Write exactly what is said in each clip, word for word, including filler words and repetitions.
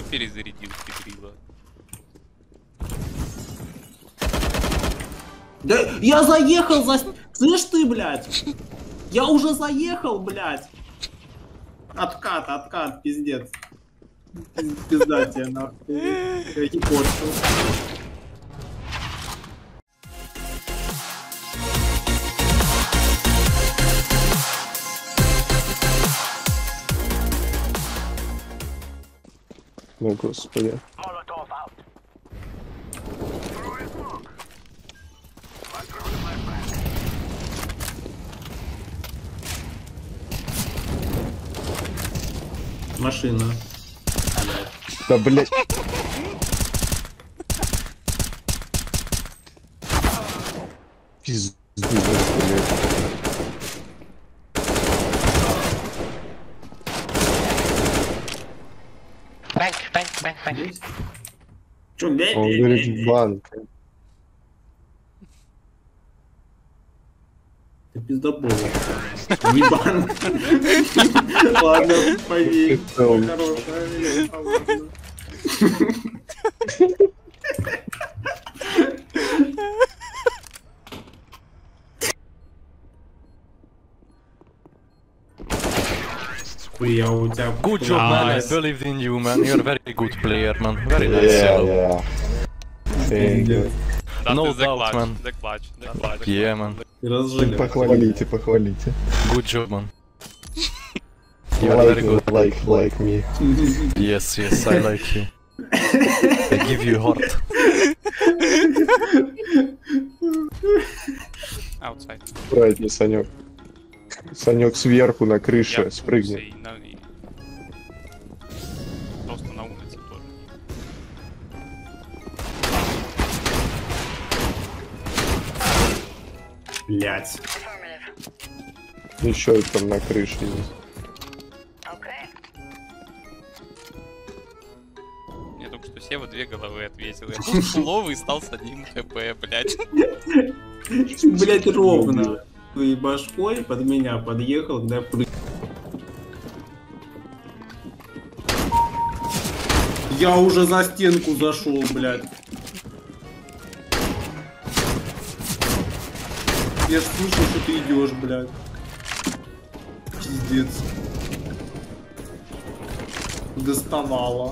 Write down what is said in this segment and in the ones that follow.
перезарядил Киприла. Да я заехал за... Слышь ты, блядь? Я уже заехал, блядь. Откат, откат, пиздец. Пизда тебе, нахуй. Я не порчу. О, господи. Машина. Да, блять. Пизду, блядь. Бэнк, бэнк, бэнк, бэнк. Чё, блядь? Он говорит, банк. Ты пиздобол. Не банк. Ладно, поверь. Хорошая. Ладно. Хуя у тебя. Good job, man. I believed in you, man. You're a very good player, man. Very nice. Yeah, yellow. yeah. Thank you. That No is the doubt, clutch, man. the clutch, the clutch. Yeah, man. Разжигай. Похвалите, похвалите. Good job, man. You You're like, very good. like, like me. Yes, yes, I like you. I give you heart. Outside. Правильно, Санек. Санек сверху на крыше, Я спрыгни. и на- и- Просто на улице тоже. Блять. Еще там на крыше есть. Мне только что Сева две головы ответил. Я тут фуловый стал с одним хп, блядь. Блять, ровно. Твоей башкой под меня подъехал, когда я прыг... Я уже за стенку зашел, блядь. Я ж слышал, что ты идешь, блядь. Пиздец. Доставала.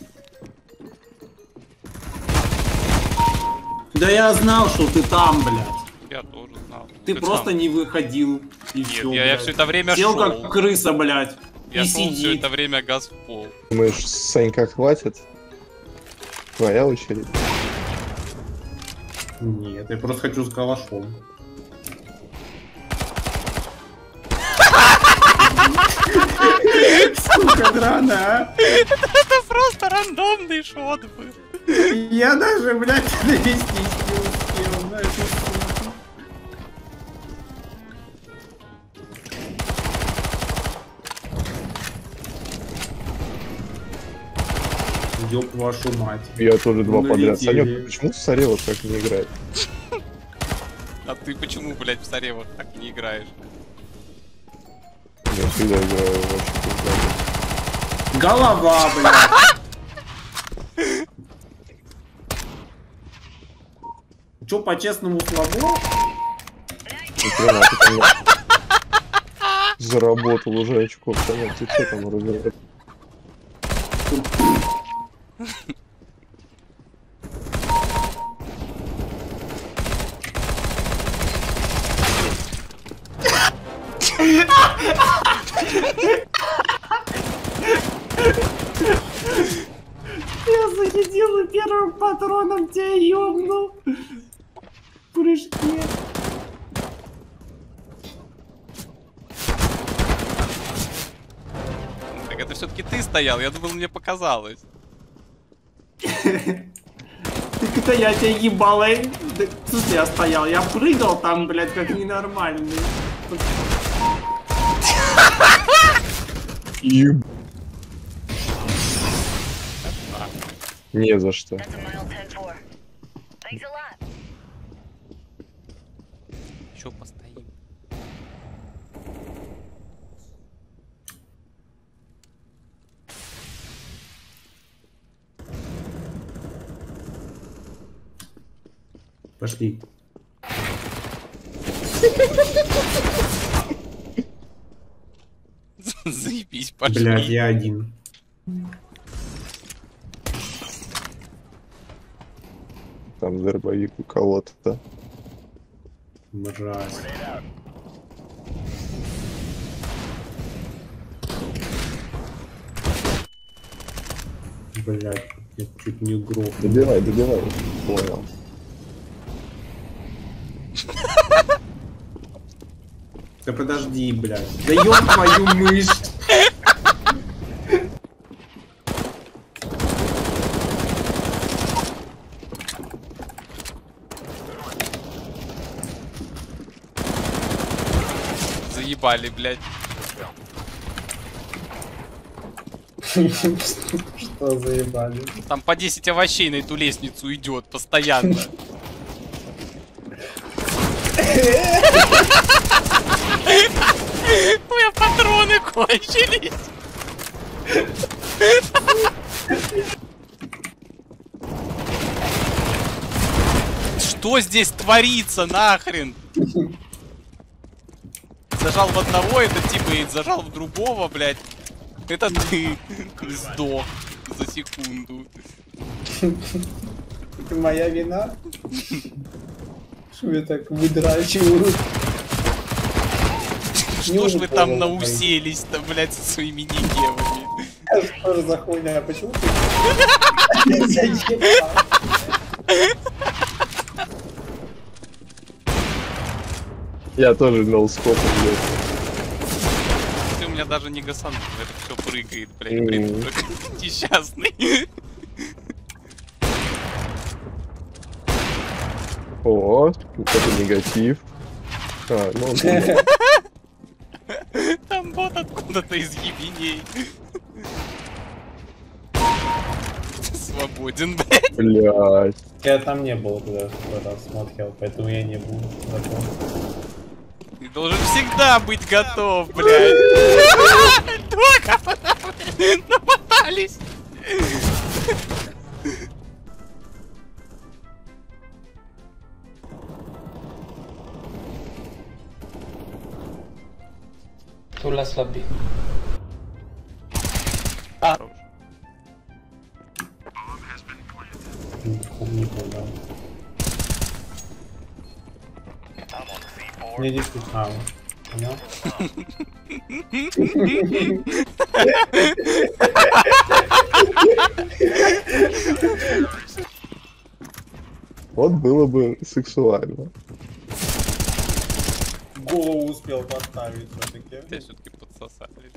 Да я знал, что ты там, блядь. Я тоже знал. Ты просто сам. не выходил и Нет, все. я, я все это время Сел шел. как крыса, блядь. Я и шел все сидит. это время газ в пол. Думаешь, Санька хватит? Твоя очередь. Нет, я просто хочу с калашом. Сука, драна, а? Это просто рандомный шот был. Я даже, блядь, навестись не успел, на эту суку. Ёб вашу мать. Я тоже два подряд. Налетели. Санек, почему Сарелов так не играет? А ты почему, блядь, в Саревах так не играешь? Я всегда играю вообще пиздато. Голова, блядь. Чё, по-честному слабо? Ни хрена, ты там заработал уже очков. Санек, ты что там разбираешь? Я захотел и первым патроном тебя ёбнул. В прыжке. Так это все-таки ты стоял, я думал, мне показалось. Так это я тебя ебал, эй. Да, в смысле, я стоял, я прыгал там, блядь, как ненормальный. Еб... Не за что. Еще постоим. Пошли. Заебись, пошли. Блядь, я один. Там дробовик у кого-то. Мразь. Блядь, я чуть не грохнул. Добивай, добивай. Понял. Да подожди, блядь. Да ёб твою мышь. Заебали, блядь. Что заебали? Там по десять овощей на эту лестницу идет постоянно. У меня патроны кончились. Что здесь творится, нахрен? Зажал в одного, это типа зажал в другого, блядь. Это ты сдох за секунду. Это моя вина? Что я так выдрачиваю? Что ж вы там науселись-то, блядь, со своими нигевами? Что же за хуйня? Почему ты... Заебал. Я тоже ноускопом, блядь. Ты у меня даже не гасанул, это все прыгает, блядь, Мгм. придурок. Несчастный. О, это негатив. А, ну он... Там бот откуда-то из ебеней. Свободен, блядь. Блядь. Я там не был, когда в этот раз смотрел, поэтому я не был готов. Ты должен всегда быть готов, блядь. Только нападались. Tu las lobby. Хорош. Не понял. Не действительно. Понял? Вот было бы сексуально. Голову успел поставить все-таки. Тебя все-таки подсосали.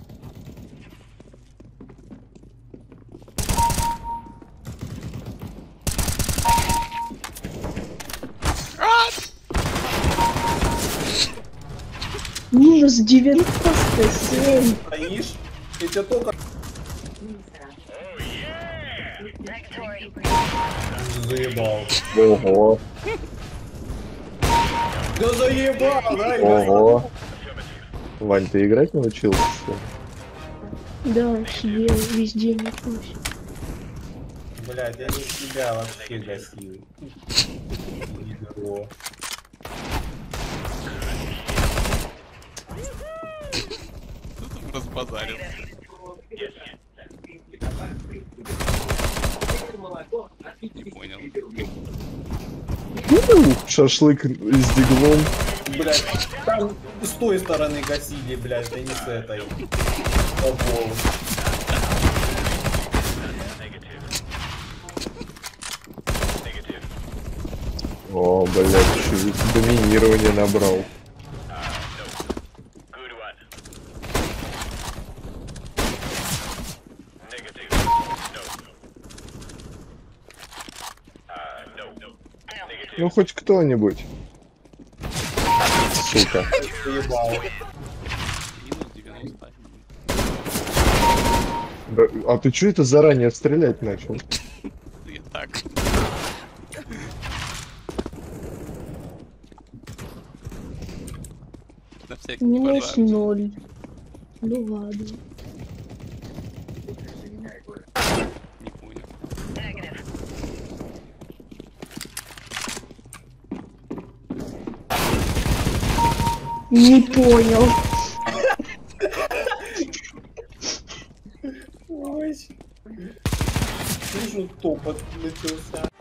Минус девяносто семь. Стоишь? И тебя только... Заебал. Ого, Да заебал, да? ого. Вань, ты играть научился? Да, съел везде находится. Блядь, я не себя вообще гасил. Ничего. Кто там разбазарил? Не понял. Шашлык с диглом. Блядь, там с той стороны гасили, блядь, а не с этой. Попол. О, блядь, еще доминирование набрал. Ну хоть кто-нибудь. Сука. Заебал. Минус девяносто. Да, а ты чё это заранее стрелять начал? И так. На всякий Минус пожар. ноль. Ну ладно. Не понял. Не понял. Ой. Вижу, топот начался.